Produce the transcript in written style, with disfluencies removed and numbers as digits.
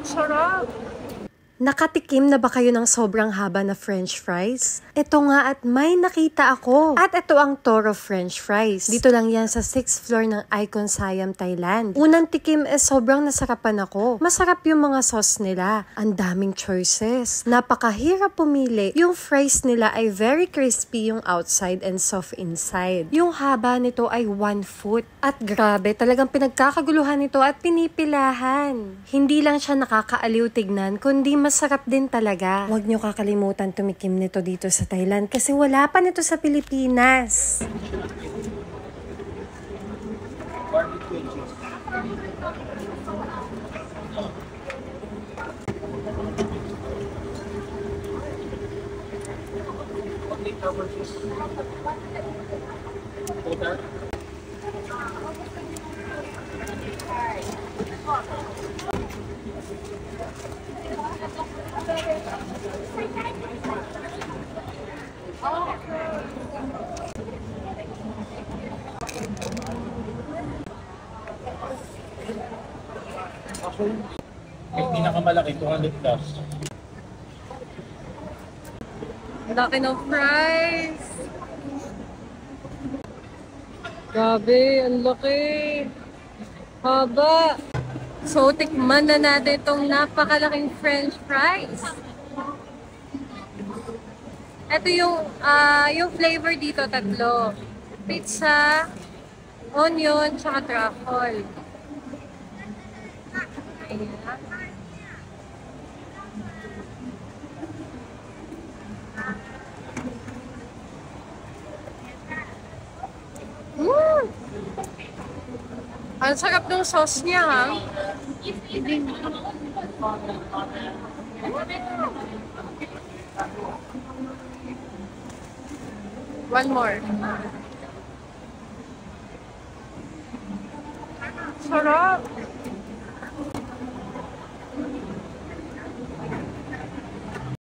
Sarap! Nakatikim na ba kayo ng sobrang haba na french fries? Ito nga at may nakita ako. At ito ang Toro French Fries. Dito lang yan sa 6th floor ng Icon Siam, Thailand. Unang tikim sobrang nasarapan ako. Masarap yung mga sauce nila. Ang daming choices. Napakahirap pumili. Yung fries nila ay very crispy yung outside and soft inside. Yung haba nito ay 1 foot. At grabe, talagang pinagkakaguluhan nito at pinipilahan. Hindi lang siya nakakaaliw tignan, kundi masarap din talaga. Huwag nyo kakalimutan tumikim nito dito sa Thailand kasi wala pa nito sa Pilipinas. Yung pinakamalaki, 200 plus. Laki ng fries! Grabe, ang laki! Haba! So, tikman na natin itong napakalaking french fries. Ito yung flavor dito, tatlo. Pizza, onion, tsaka truffle. Ayan. Ang sarap ng sauce niya, ha? One more. Sarap!